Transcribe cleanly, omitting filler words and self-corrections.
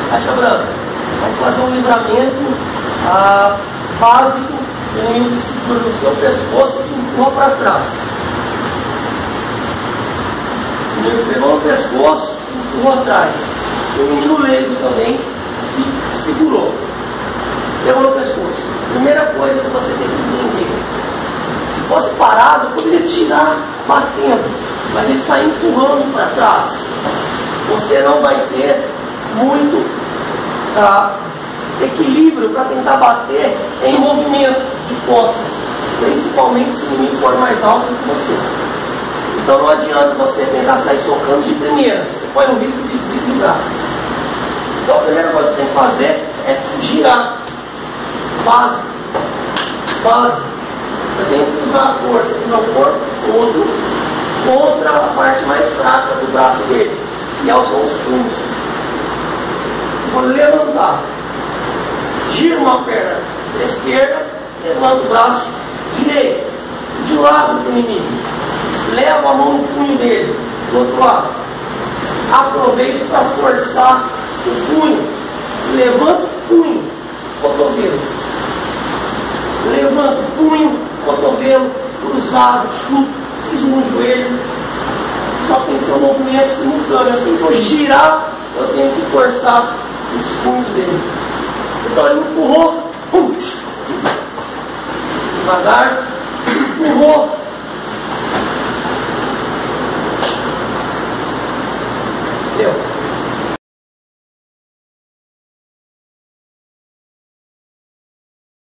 faixa branca. Vamos fazer um livramento básico, tem que segura no seu pescoço e te empurra para trás. O menino pegou no pescoço e empurrou atrás. E o menino leigo também que segurou. Pegou no pescoço. Primeira coisa que você tem que entender. Se fosse parado, eu poderia tirar batendo, mas ele está empurrando para trás. Você não vai ter muito equilíbrio para tentar bater em movimento de costas, principalmente se o inimigo for mais alto que você. Então não adianta você tentar sair socando de primeira, você põe no risco de desequilibrar. Então a primeira coisa que você tem que fazer é girar. Base. Você tem que usar a força do meu corpo todo contra a parte mais fraca do braço dele, que são os punhos. Vou levantar. Giro uma perna esquerda, levanto o braço direito, de lado do inimigo. Levo a mão no punho dele, do outro lado. Aproveito para forçar o punho. Levanto o punho, cotovelo. Levanto o punho, cotovelo, cruzado, chuto, piso no joelho. Só tem que ser um movimento simultâneo. Assim que eu girar, eu tenho que forçar os punhos dele. Então ele empurrou, devagar, empurrou,